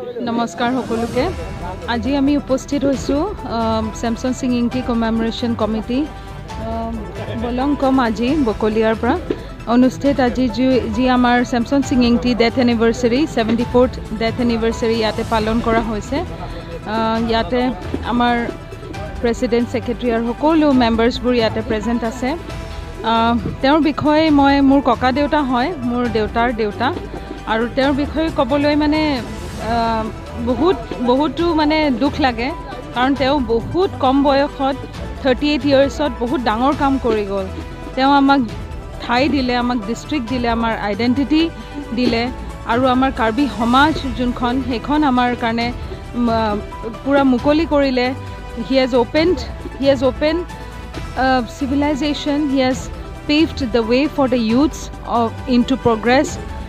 নমস্কাৰ সকলোকে আজি আমি উপস্থিত হৈছো Semson Singh Ingti commemoration committee বলং কম আজি বকলিয়াৰ পৰা অনুষ্ঠিত আজি যি আমাৰ Semson Singh Ingti death anniversary 74th death anniversary ইয়াতে পালন কৰা হৈছে ইয়াতে আমাৰ প্ৰেসিডেন্ট সেক্ৰেটাৰী আৰু সকলো মেম্বাৰছবোৰ ইয়াতে প্ৰেজেন্ট আছে তেওঁৰ বিষয়ে মই মোৰ ককা দেউতা হয় মোৰ দেউতাৰ দেউতা আৰু তেওঁৰ বিষয়ে ক'বলৈ মানে বহুতো মানে দুখ লাগে কাৰণ তেওঁ বহুত কম বয়সত 38 ইয়াৰ্ছত বহুত ডাঙৰ কাম কৰি গ'ল তেওঁ আমাক ঠাই দিলে আমাক ডিস্ট্ৰিক্ট দিলে আমাৰ আইডেন্টিটি দিলে আৰু আমাৰ কাৰ্বি সমাজ যোনখন সেইখন আমাৰ কাৰণে পুৰা মুকলি কৰিলে he has opened civilization he has paved the way for the youths into progress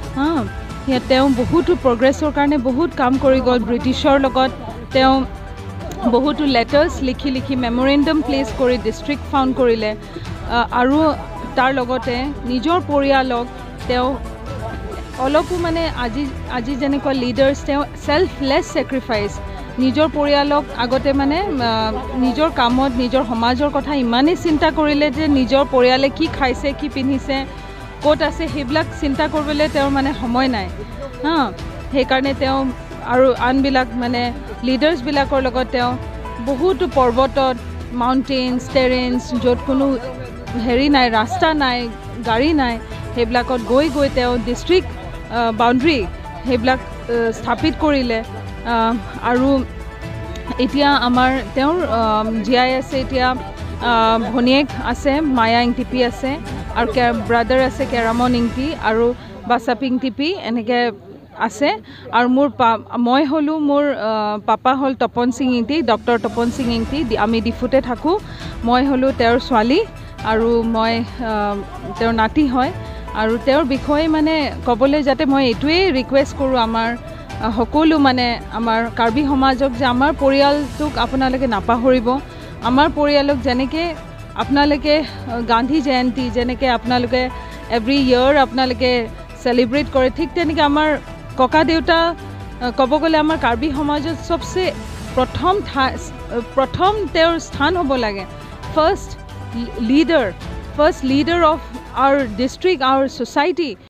তেওঁ বহুতো প্ৰগ্ৰেছৰ কাৰণে বহুত কাম কৰি গ'ল ব্ৰিটিছৰ লগত তেওঁ বহুতো লেটাৰ্ছ লিখি মেমৰেণ্ডাম প্লেচ কৰি ডিস্ট্ৰিক্ট ফাউণ্ড কৰিলে আৰু তাৰ লগতে নিজৰ পৰিয়ালক তেওঁ অলপো মানে আজি যেনেকুৱা লিডাৰ্ছ তেওঁ সেলফলেছ সেক্ৰিফাইচ নিজৰ পৰিয়ালক আগতে মানে নিজৰ কামত নিজৰ সমাজৰ কথা ইমানেই চিন্তা কৰিলে যে নিজৰ পৰিয়ালে কি খাইছে কি পিন্ধিছে ক'ত আছে সেইবিলাক চিন্তা কৰিবলৈ তেওঁৰ মানে সময় নাই সেইকাৰণে তেওঁ আৰু আনবিলাক মানে লিডাৰ্ছবিলাকৰ লগত তেওঁ বহুতো পৰ্বতত মাউণ্টেইনছ টেৰেইনছ য'ত কোনো হেৰি নাই ৰাস্তা নাই গাড়ী নাই সেইবিলাকত গৈ তেওঁ ডিস্ট্ৰিক্ট বাউণ্ডৰী সেইবিলাক স্থাপিত কৰিলে আৰু এতিয়া আমাৰ তেওঁৰ জীয়াই আছে এতিয়া ভনীয়েক আছে মায়া ইংটিপি আছে আৰু ব্ৰাদাৰ আছে কেৰামন ইংটি আৰু বাসাপি ইংটিপি এনেকৈ আছে আৰু মই হ'লোঁ মোৰ পাপা হ'ল তপন সিং ইংটি ডক্টৰ তপন সিং ইংটি আমি ডিফুতে থাকোঁ মই হ'লোঁ তেওঁৰ ছোৱালী আৰু মই তেওঁৰ নাতি হয় আৰু তেওঁৰ বিষয়ে মানে ক'বলৈ যাতে মই এইটোৱেই ৰিকুৱেষ্ট কৰোঁ আমাৰ সকলো মানে আমাৰ কাৰ্বি সমাজক যে আমাৰ পৰিয়ালটোক আপোনালোকে নাপাহৰিব আমাৰ পৰিয়ালক যেনেকৈ আপোনালোকে গান্ধী জয়ন্তী যেনেকৈ আপোনালোকে এভৰি ইয়াৰ আপোনালোকে সেলিব্ৰেট কৰে ঠিক তেনেকৈ আমাৰ ককা দেউতা ক'ব গ'লে আমাৰ কাৰ্বি সমাজত সবচে প্ৰথম তেওঁৰ স্থান হ'ব লাগে first leader of our district our society